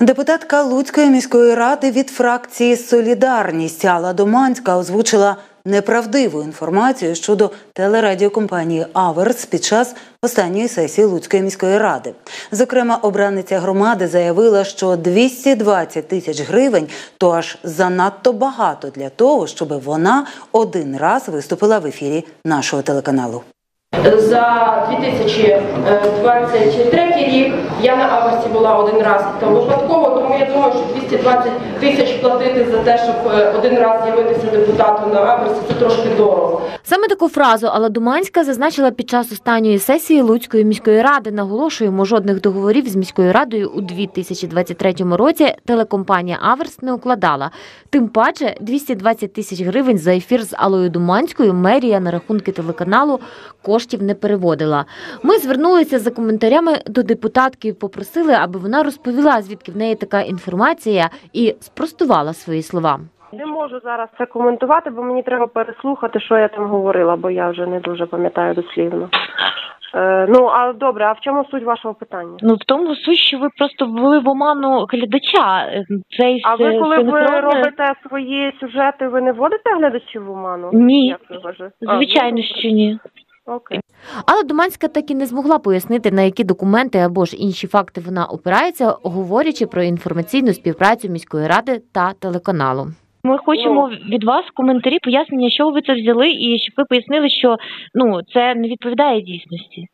Депутатка Луцької міської ради від фракції «Солідарність» Алла Доманська озвучила неправдиву інформацію щодо телерадіокомпанії «Аверс» під час останньої сесії Луцької міської ради. Зокрема, обраниця громади заявила, що 220 тисяч гривень – то аж занадто багато для того, щоб вона один раз виступила в ефірі нашого телеканалу. За 2023 рік я на Аверсі була один раз там випадково, тому я думаю, що 220 тисяч платити за те, щоб один раз з'явитися депутатом на Аверсі, це трошки дорого. Саме таку фразу Алла Доманська зазначила під час останньої сесії Луцької міської ради. Наголошуємо, жодних договорів з міською радою у 2023 році телекомпанія «Аверс» не укладала. Тим паче 220 тисяч гривень за ефір з Аллою Доманською мерія на рахунки телеканалу коштів не переводила. Ми звернулися за коментарями до депутатки і попросили, аби вона розповіла, звідки в неї така інформація, і спростувала свої слова. Не можу зараз це коментувати, бо мені треба переслухати, що я там говорила, бо я вже не дуже пам'ятаю дослівно. А добре, а в чому суть вашого питання? В тому суть, що ви просто ввели в оману глядача. А ви, коли ви робите свої сюжети, ви не вводите глядачів в оману? Ні, звичайно, що ні. Окей. Але Доманська так і не змогла пояснити, на які документи або ж інші факти вона опирається, говорячи про інформаційну співпрацю міської ради та телеканалу. Ми хочемо від вас коментарі, пояснення, що ви це взяли, і щоб ви пояснили, що це не відповідає дійсності.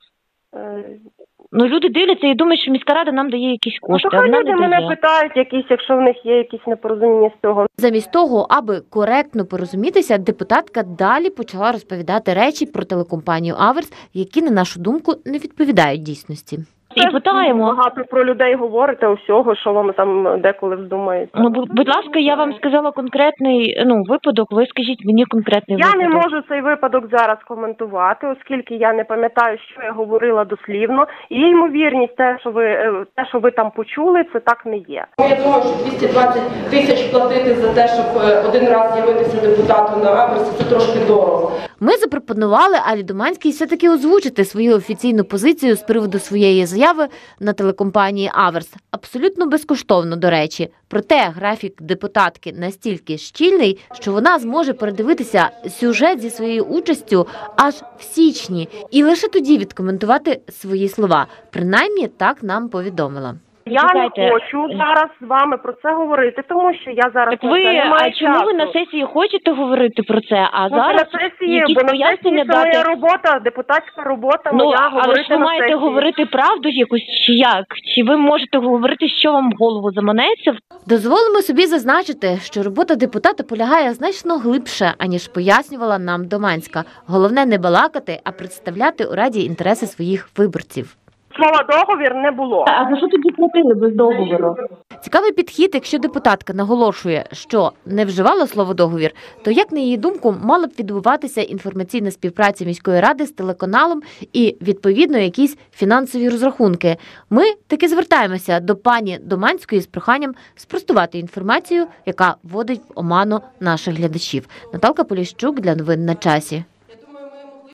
Люди дивляться і думають, що міська рада нам дає якісь кошти, а вона не дає. Мене питають, якщо в них є якісь непорозуміння з того. Замість того, аби коректно порозумітися, депутатка далі почала розповідати речі про телекомпанію «Аверс», які, на нашу думку, не відповідають дійсності. І питаємо. Багато про людей говорите усього, що вам там деколи вздумається. Будь ласка, я вам сказала конкретний випадок, ви скажіть мені конкретний випадок. Я не можу цей випадок зараз коментувати, оскільки я не пам'ятаю, що я говорила дослівно. І ймовірність, те, що ви там почули, це так не є. Я думаю, що 220 тисяч платити за те, щоб один раз з'явитися депутатом на Аверсі, це трошки дорого. Ми запропонували Аллі Доманській все-таки озвучити свою офіційну позицію з приводу своєї заяви на телекомпанії «Аверс». Абсолютно безкоштовно, до речі. Проте графік депутатки настільки щільний, що вона зможе передивитися сюжет зі своєю участю аж в січні. І лише тоді відкоментувати свої слова. Принаймні, так нам повідомила. Я не хочу зараз з вами про це говорити, тому що я зараз не маю часу. Чому ви на сесії хочете говорити про це, а зараз на сесії, це моя робота, депутатська робота, моя говорити на сесії. Але ж ви маєте говорити правду якусь, чи як? Чи ви можете говорити, що вам в голову заманеться? Дозволимо собі зазначити, що робота депутата полягає значно глибше, аніж пояснювала нам Доманська. Головне не балакати, а представляти у раді інтереси своїх виборців. Слова «договір» не було. А за що тоді платили без договору? Цікавий підхід, якщо депутатка наголошує, що не вживала слово «договір», то, як на її думку, мала б відбуватися інформаційна співпраця міської ради з телеканалом і, відповідно, якісь фінансові розрахунки. Ми таки звертаємося до пані Доманської з проханням спростувати інформацію, яка вводить в оману наших глядачів. Наталка Поліщук для новин на часі.